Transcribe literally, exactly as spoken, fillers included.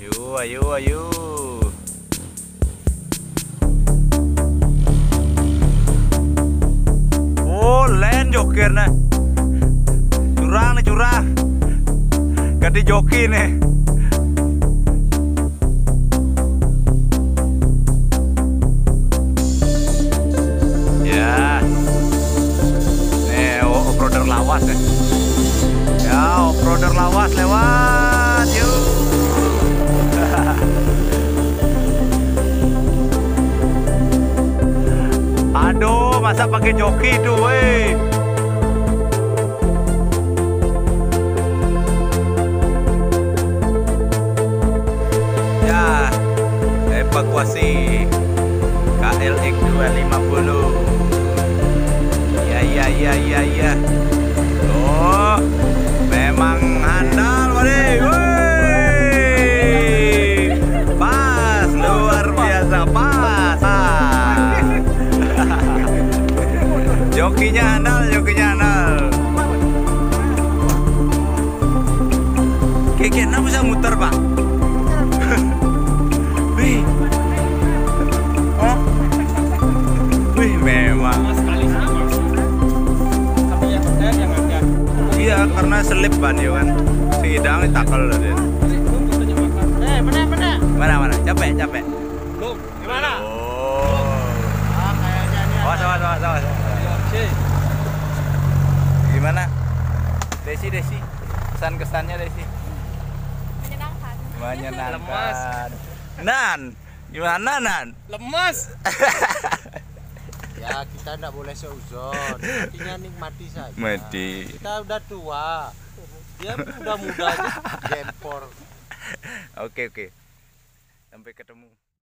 Ayo, ayo, ayo. Oh, len jokirnya. Curang nih, curang. Ganti joki nih. Ya. Nih, off-roader lawas nih. Ya, off-roader lawas lewat. Yuk. Aduh, masa pakai joki tuh, weh. Ya, evakuasi K L X dua lima nol. Ya, ya, ya, ya, ya. Oh, memang handal, weh. Weh. Pas, luar biasa, pas. Jokinya handal, jokinya handal. Kayaknya bisa muter, Pak. Wih. Oh. Wih, memang. Iya, karena selip ban ya kan. Si Idang takal tadi. Eh, mana mana? Mana mana? Capek, capek. Belum. Gimana? Oh. Ah, kayaknya ini. Awas, awas, awas, awas. Gimana? Desi, Desi. Kesan-kesannya Desi. Menyenangkan. Menyenangkan. Lemas. Nan, gimana Nan? Lemas. Ya, kita enggak boleh seuzon. Artinya nikmati saja. Mati. Kita udah tua. Dia udah muda aja gempor. Oke, oke. Sampai ketemu.